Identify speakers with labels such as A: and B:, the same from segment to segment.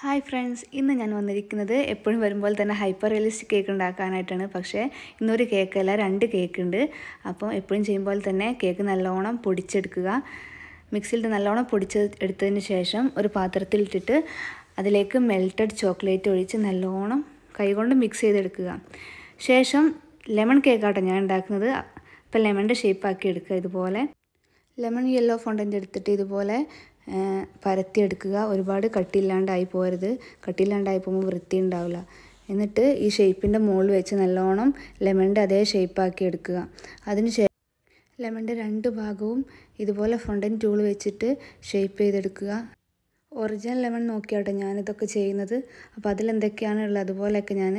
A: Hi friends, ഇന്ന് ഞാൻ വന്നിരിക്കുന്നത് എപ്പോഴും വരുമ്പോൾ തന്നെ ഹൈപ്പർ റിയലിസ്റ്റിക് കേക്ക് ഉണ്ടാക്കാനായിട്ടാണ്. പക്ഷേ ഇന്നൊരു കേക്കല്ല, 2 കേക്ക് ഉണ്ട്. അപ്പോൾ എപ്പോഴും ചെയ്യുമ്പോൾ തന്നെ കേക്ക് നല്ലോണം പൊടിച്ചെടുക്കുക. മിക്സിയിൽ നല്ലോണം പൊടിച്ചെടുത്തതിന് ശേഷം ഒരു പാത്രത്തിലിട്ടിട്ട് അതിലേക്ക് മെൽറ്റഡ് ചോക്ലേറ്റ് ഒഴിച്ച് നല്ലോണം കൈകൊണ്ട് മിക്സ് ചെയ്തെടുക്കുക. ശേഷം ലെമൺ കേക്കാട്ടോ ഞാൻ ഉണ്ടാക്കുന്നത്. അപ്പോൾ ലെമണിൻ്റെ ഷേപ്പാക്കി എടുക്കുക. ഇതുപോലെ ലെമൺ യെല്ലോ ഫോണ്ടൻ്റ് എടുത്തിട്ട് ഇതുപോലെ പരത്തിയെടുക്കുക. ഒരുപാട് കട്ടിയില്ലാണ്ടായി പോകരുത്. കട്ടിയില്ലാണ്ടായി പോകുമ്പോൾ വൃത്തി ഉണ്ടാവില്ല. എന്നിട്ട് ഈ ഷേപ്പിൻ്റെ മുകളിൽ വെച്ച് നല്ലോണം ലെമണിൻ്റെ അതേ ഷേപ്പാക്കി എടുക്കുക. അതിനുശേഷം ലെമണിൻ്റെ 2 ഭാഗവും ഇതുപോലെ ഫോണ്ടൻ്റ് ടൂൾ വെച്ചിട്ട് ഷേപ്പ് ചെയ്തെടുക്കുക. ഒറിജിനൽ ലെമൺ നോക്കിയാട്ടോ ഞാനിതൊക്കെ ചെയ്യുന്നത്. അപ്പോൾ അതിലെന്തൊക്കെയാണ് ഉള്ളത് അതുപോലെയൊക്കെ ഞാൻ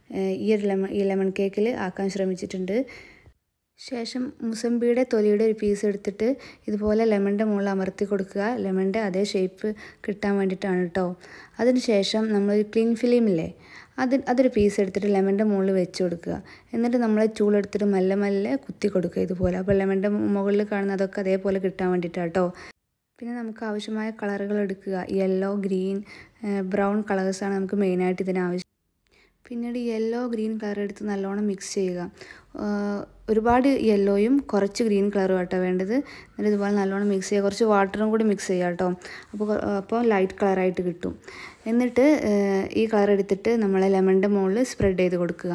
A: ഈ ലെമൺ കേക്കിൽ ആക്കാൻ ശ്രമിച്ചിട്ടുണ്ട്. ശേഷം മുസമ്പിയുടെ തൊലിയുടെ ഒരു പീസ് എടുത്തിട്ട് ഇതുപോലെ ലെമണിൻ്റെ മുകളിൽ അമർത്തി കൊടുക്കുക. ലെമണിൻ്റെ അതേ ഷേപ്പ് കിട്ടാൻ വേണ്ടിയിട്ടാണ് കേട്ടോ. അതിനുശേഷം നമ്മളൊരു ക്ലീൻ ഫിലിമില്ലേ, അതൊരു പീസ് എടുത്തിട്ട് ലെമണിൻ്റെ മുകളിൽ വെച്ച് കൊടുക്കുക. എന്നിട്ട് നമ്മൾ ടൂൾ എടുത്തിട്ട് മെല്ലെ മെല്ലെ കുത്തി കൊടുക്കുക ഇതുപോലെ. അപ്പോൾ ലെമണിൻ്റെ മുകളിൽ കാണുന്നതൊക്കെ അതേപോലെ കിട്ടാൻ വേണ്ടിയിട്ടാണ് കേട്ടോ. പിന്നെ നമുക്ക് ആവശ്യമായ കളറുകൾ എടുക്കുക. യെല്ലോ, ഗ്രീൻ, ബ്രൗൺ കളേഴ്സാണ് നമുക്ക് മെയിനായിട്ട് ഇതിനാവശ്യം. പിന്നീട് യെല്ലോ ഗ്രീൻ കളർ എടുത്ത് നല്ലോണം മിക്സ് ചെയ്യുക. ഒരുപാട് യെല്ലോയും കുറച്ച് ഗ്രീൻ കളറും ആട്ടോ വേണ്ടത്. എന്നിട്ട് ഇതുപോലെ നല്ലോണം മിക്സ് ചെയ്യുക. കുറച്ച് വാട്ടറും കൂടി മിക്സ് ചെയ്യുക കേട്ടോ. അപ്പോൾ ലൈറ്റ് കളറായിട്ട് കിട്ടും. എന്നിട്ട് ഈ കളർ എടുത്തിട്ട് നമ്മൾ ലെമണിൻ്റെ മുകളിൽ സ്പ്രെഡ് ചെയ്ത് കൊടുക്കുക.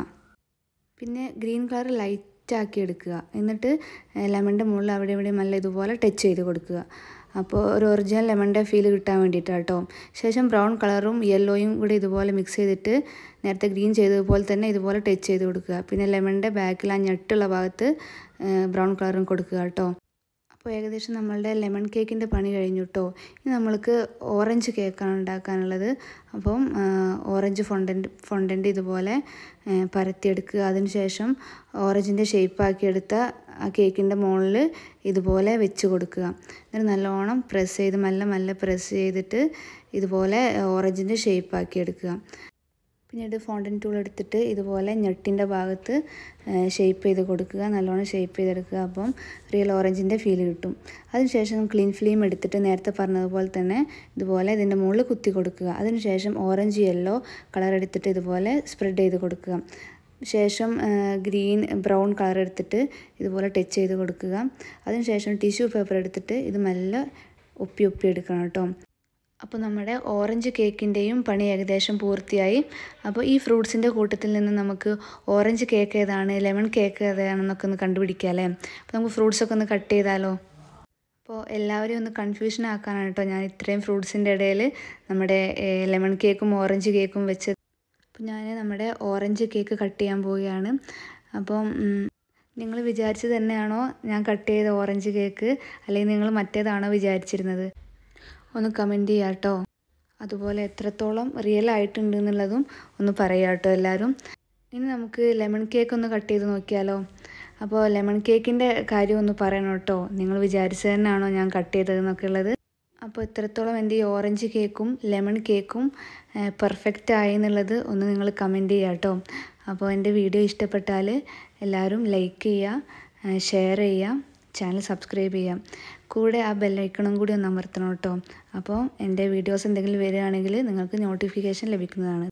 A: പിന്നെ ഗ്രീൻ കളർ ലൈറ്റാക്കി എടുക്കുക. എന്നിട്ട് ലെമണിൻ്റെ മുകളിൽ അവിടെ ഇവിടെ നല്ല ഇതുപോലെ ടച്ച് ചെയ്ത് കൊടുക്കുക. അപ്പോൾ ഒരു ഒറിജിനൽ ലെമണിൻ്റെ ഫീൽ കിട്ടാൻ വേണ്ടിയിട്ടാണ് കേട്ടോ. ശേഷം ബ്രൗൺ കളറും യെല്ലോയും കൂടി ഇതുപോലെ മിക്സ് ചെയ്തിട്ട് നേരത്തെ ഗ്രീൻ ചെയ്തതുപോലെ തന്നെ ഇതുപോലെ ടച്ച് ചെയ്ത് കൊടുക്കുക. പിന്നെ ലെമണിൻ്റെ ബാക്കിൽ ആ ഞെട്ടുള്ള ഭാഗത്ത് ബ്രൗൺ കളറും കൊടുക്കുക കേട്ടോ. അപ്പോൾ ഏകദേശം നമ്മളുടെ ലെമൺ കേക്കിൻ്റെ പണി കഴിഞ്ഞു കേട്ടോ. ഇനി നമ്മൾക്ക് ഓറഞ്ച് കേക്കാണ് ഉണ്ടാക്കാനുള്ളത്. അപ്പം ഓറഞ്ച് ഫോണ്ടൻ്റ് ഇതുപോലെ പരത്തിയെടുക്കുക. അതിനുശേഷം ഓറഞ്ചിൻ്റെ ഷേപ്പാക്കിയെടുത്ത ആ കേക്കിൻ്റെ മുകളിൽ ഇതുപോലെ വെച്ച് കൊടുക്കുക. എന്നിട്ട് നല്ലോണം പ്രസ് ചെയ്ത് മെല്ലെ പ്രസ് ചെയ്തിട്ട് ഇതുപോലെ ഓറഞ്ചിൻ്റെ ഷേപ്പാക്കി എടുക്കുക. പിന്നീട് ഫോണ്ടൻ ടൂൾ എടുത്തിട്ട് ഇതുപോലെ ഞെട്ടിൻ്റെ ഭാഗത്ത് ഷേപ്പ് ചെയ്ത് കൊടുക്കുക. നല്ലോണം ഷേപ്പ് ചെയ്തെടുക്കുക. അപ്പം റിയൽ ഓറഞ്ചിൻ്റെ ഫീൽ കിട്ടും. അതിനുശേഷം ക്ലീൻ ഫ്ലെയിം എടുത്തിട്ട് നേരത്തെ പറഞ്ഞതുപോലെ തന്നെ ഇതുപോലെ ഇതിൻ്റെ മുകളിൽ കുത്തി കൊടുക്കുക. അതിനുശേഷം ഓറഞ്ച് യെല്ലോ കളർ എടുത്തിട്ട് ഇതുപോലെ സ്പ്രെഡ് ചെയ്ത് കൊടുക്കുക. ശേഷം ബ്രൗൺ കളർ എടുത്തിട്ട് ഇതുപോലെ ടച്ച് ചെയ്ത് കൊടുക്കുക. അതിനുശേഷം ടിഷ്യൂ പേപ്പർ എടുത്തിട്ട് ഇത് മെല്ലെ ഒപ്പി എടുക്കണം കേട്ടോ. അപ്പോൾ നമ്മുടെ ഓറഞ്ച് കേക്കിൻ്റെയും പണി ഏകദേശം പൂർത്തിയായി. അപ്പോൾ ഈ ഫ്രൂട്ട്സിൻ്റെ കൂട്ടത്തിൽ നിന്ന് നമുക്ക് ഓറഞ്ച് കേക്ക് ഏതാണ്, ലെമൺ കേക്ക് ഏതാണെന്നൊക്കെ ഒന്ന് കണ്ടുപിടിക്കാം അല്ലേ. അപ്പോൾ നമുക്ക് ഫ്രൂട്ട്സൊക്കെ ഒന്ന് കട്ട് ചെയ്താലോ. അപ്പോൾ എല്ലാവരെയും ഒന്ന് കൺഫ്യൂഷൻ ആക്കാനാണ് കേട്ടോ ഞാൻ ഇത്രയും ഫ്രൂട്ട്സിൻ്റെ ഇടയിൽ നമ്മുടെ ലെമൺ കേക്കും ഓറഞ്ച് കേക്കും വെച്ചത്. അപ്പോൾ ഞാൻ നമ്മുടെ ഓറഞ്ച് കേക്ക് കട്ട് ചെയ്യാൻ പോവുകയാണ്. അപ്പം നിങ്ങൾ വിചാരിച്ചത് തന്നെയാണോ ഞാൻ കട്ട് ചെയ്ത ഓറഞ്ച് കേക്ക്, അല്ലെങ്കിൽ നിങ്ങൾ മറ്റേതാണോ വിചാരിച്ചിരുന്നത്? ഒന്ന് കമൻറ്റ് ചെയ്യാം കേട്ടോ. അതുപോലെ എത്രത്തോളം റിയൽ ആയിട്ടുണ്ട് എന്നുള്ളതും ഒന്ന് പറയാം കേട്ടോ എല്ലാവരും. ഇനി നമുക്ക് ലെമൺ കേക്ക് ഒന്ന് കട്ട് ചെയ്ത് നോക്കിയാലോ. അപ്പോൾ ലെമൺ കേക്കിൻ്റെ കാര്യം ഒന്ന് പറയണം കേട്ടോ. നിങ്ങൾ വിചാരിച്ചത് തന്നെയാണോ ഞാൻ കട്ട് ചെയ്തതെന്നൊക്കെ ഉള്ളത്. അപ്പോൾ എത്രത്തോളം എൻ്റെ ഈ ഓറഞ്ച് കേക്കും ലെമൺ കേക്കും പെർഫെക്റ്റ് ആയി എന്നുള്ളത് ഒന്ന് നിങ്ങൾ കമൻറ്റ് ചെയ്യുക കേട്ടോ. അപ്പോൾ എൻ്റെ വീഡിയോ ഇഷ്ടപ്പെട്ടാൽ എല്ലാവരും ലൈക്ക് ചെയ്യുക, ഷെയർ ചെയ്യുക, ചാനൽ സബ്സ്ക്രൈബ് ചെയ്യാം. കൂടെ ആ ബെല്ലൈക്കണും കൂടി ഒന്ന് അമർത്തണം കേട്ടോ. അപ്പോൾ എൻ്റെ വീഡിയോസ് എന്തെങ്കിലും വരികയാണെങ്കിൽ നിങ്ങൾക്ക് നോട്ടിഫിക്കേഷൻ ലഭിക്കുന്നതാണ്.